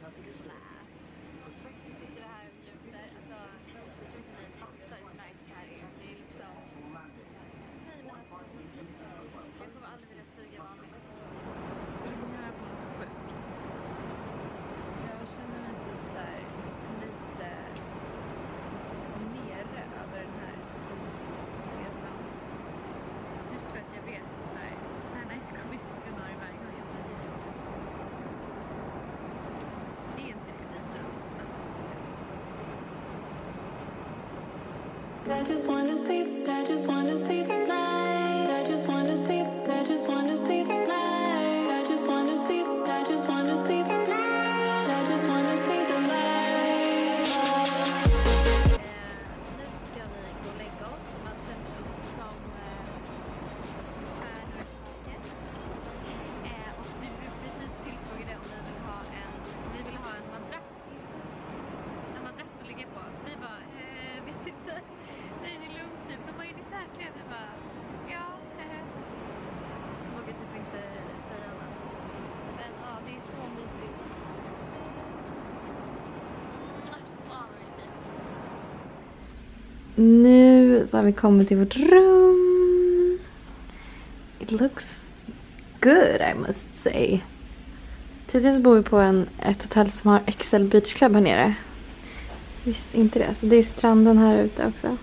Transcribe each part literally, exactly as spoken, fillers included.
Sitter här och njuter. Alltså, ni fattar hur nice det här är. Det är liksom... Nej, men alltså... Jag kommer aldrig vilja flyga vanligt. Jag är på något sjukt. Jag känner mig typ så här lite nere över den här resan. Just för att jag vet så här, så här nice kommer inte kunna ha det varje gång jag flyger. Det är inte det lite. I just wanna see, I just wanna see the light. I just wanna see, I just wanna see the light. I just wanna see, I just wanna see the light. I just wanna see the light. Nu ska vi gå och lägga oss. Man sätter upp som stjärnor. Och vi blev precis tillfrågade om vi vill ha en, vi vill ha en madrass. En madrass att ligga på. Vi bara, eh, vi sitter. Nej, det är lugnt typ. De bara, är ni säkra? Vi bara, ja. Eh. Jag vågar typ inte säga annat. Men ja, det är så mysigt. Nu så har vi kommit till vårt rum. It looks good, I must say. Tydligen så bor vi på en, ett hotell som har X L Beach Club här nere. Visst inte det. Så det är stranden här ute också.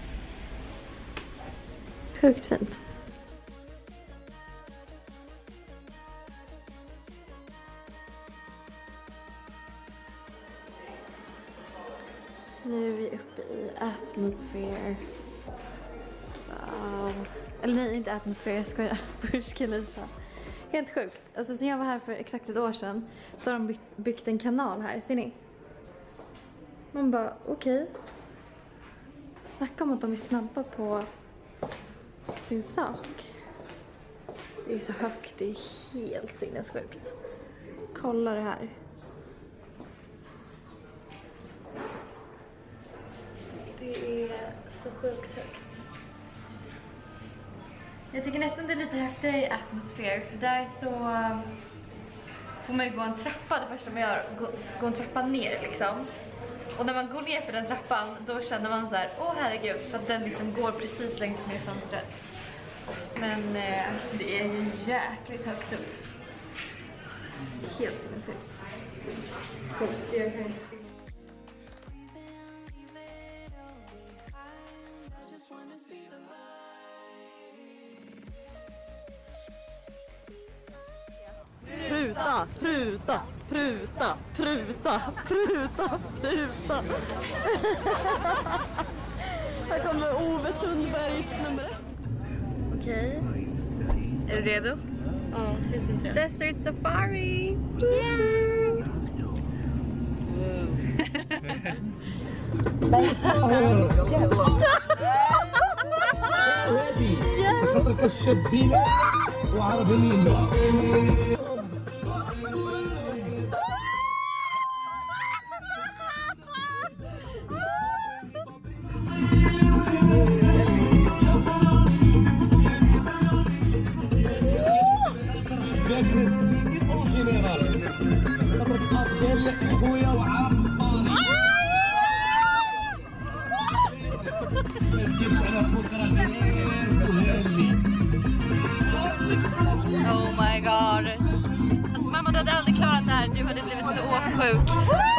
Sjukt fint. Nu är vi uppe i Atmosphere. Wow. Eller nej, inte Atmosphere, jag skojar. Burj Khalifa. Helt sjukt. Alltså sen jag var här för exakt ett år sedan så har de byggt, byggt en kanal här, ser ni? Man bara, okej. Okay. Snacka om att de är snabba på sin sak. Det är så högt, det är helt sinnessjukt. Kolla det här. Det är så sjukt högt. Jag tycker nästan det är lite häftigare i Atmosphere, för där så får man ju gå en trappa det första man gör, gå, gå en trappa ner liksom. Och när man går ner för den trappan, då känner man så här, åh herregud, för att den liksom går precis längs med fönstret. Men eh, det är ju jäkligt högt upp. Helt sinnessjukt. Coolt. Pruta, pruta, pruta, pruta, pruta, pruta. Här kommer Ove Sundbergs nummer ett. Okej. Är du redo? Ja, känns inte det. Desert Safari! Yeah! خاطرك الشابين وعربيين Oh my god. Mamma, du hade aldrig klarat det här. Du hade blivit så åksjuk.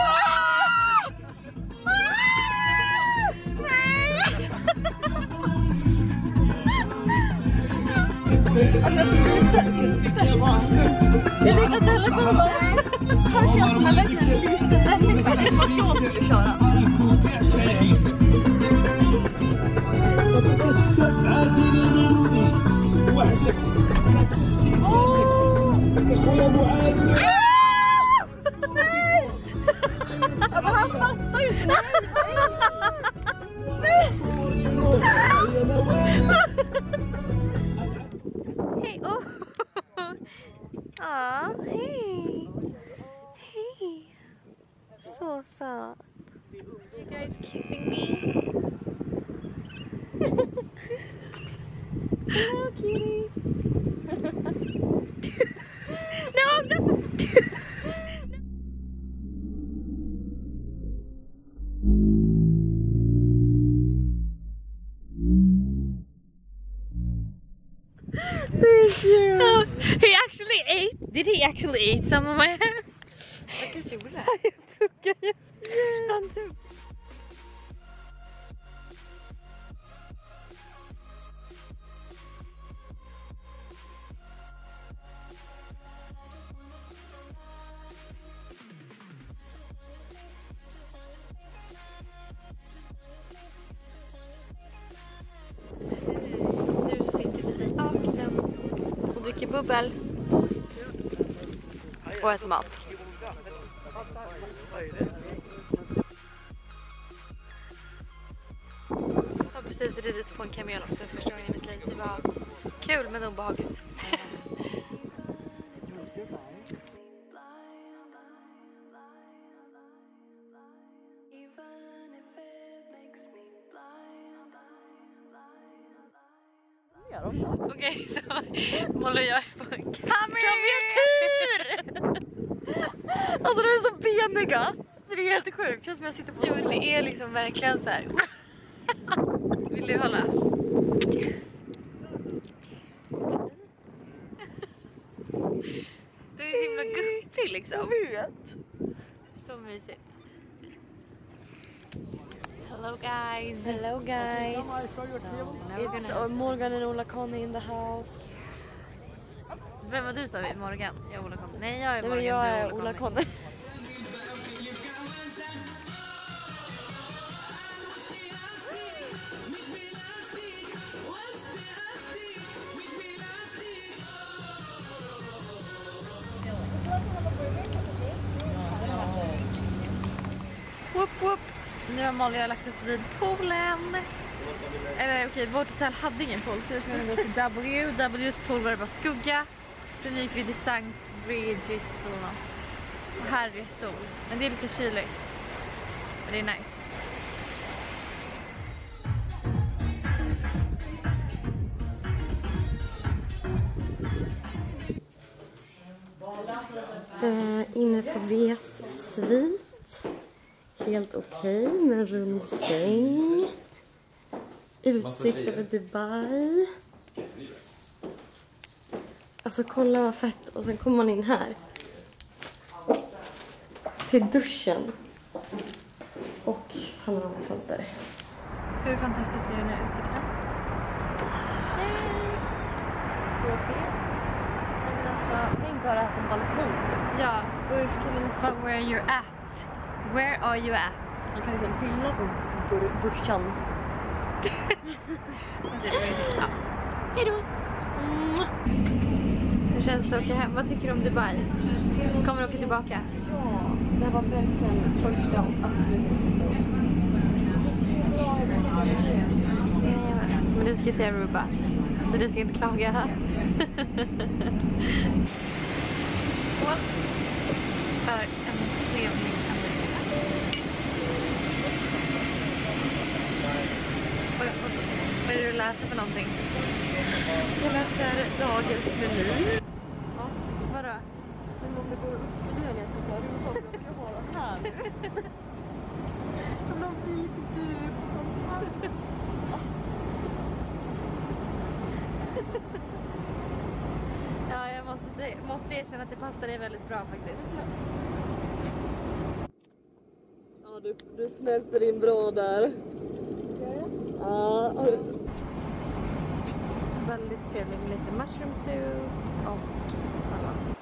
Jag vet att det kommer. Han känns som en verkligen liten människa. Det är som att jag skulle köra. Han fattar ju inte. Hej, oh. Ah, hej. Hej. Så söt. You guys kissing me? Hello, kitty. No, no. Thank you. He actually ate. Did he actually eat some of my hair? Jag kanske gjorde det. Jag tog ju. Han tog. Nu så sitter vi i akten och dricker bubbel och äter mat. Jag har precis ridit på en kamel också första gången i mitt liv. Det var kul men obehagligt. Okej, så Molly och jag är på en kamel-tur! Alltså de är så beniga. Så det är helt sjukt. Det känns som jag sitter på. Jo, men det är liksom verkligen så här. Vill du hålla? Det är så himla guppig liksom. Jag vet. Så mysigt. Hello guys. Hello guys. So, It's uh, Morgan and Ola Conny in the house. Vem var du sa vi? Morgan? Jag är Ola Conny. Nej, jag är Nej, Morgan. men jag du är Ola Conny. Whoop, whoop. Nu har Molly och jag lagt oss vid poolen. Eller okej, vårt hotell hade ingen pool. Så nu ska vi gå till W. W's pool var det bara skugga. Så nu gick vi till Sankt Regis eller något. Och här är sol. Men det är lite kyligt. Men det är nice. Uh, inne på V's svit. Helt okej okay, med rund säng. Utsikt över Dubai. Alltså kolla vad fett. Och sen kommer man in här. Till duschen. Och panoramafönster. Hur fantastisk är den här utsikten? Så fet. Men alltså, tänk vad det är som balkong typ. Ja, but where you're at. Where are you at? Man kan liksom skylla på duschen. Ja. Hejdå! Mm. Hur känns det att åka hem? Vad tycker du om Dubai? Kommer du åka tillbaka? Ja, det var verkligen första och absolut sista året. Det är så bra, jag ska Men du ska till Aruba. Men du ska inte klaga. Skål! För en trevlig Amerika. Vad vad är det du läser för någonting? Jag läser dagens meny. Ja, Vadå? men om det går upp för det när jag ska ta rumpan, då vill jag ha det här. Jag vill ha en vit duk på den här. Ja, jag måste, se, måste erkänna att det passar dig väldigt bra faktiskt. Ja, du, du smälter in bra där. Ja, ja. Väldigt trevligt med lite mushroom soup och sallad.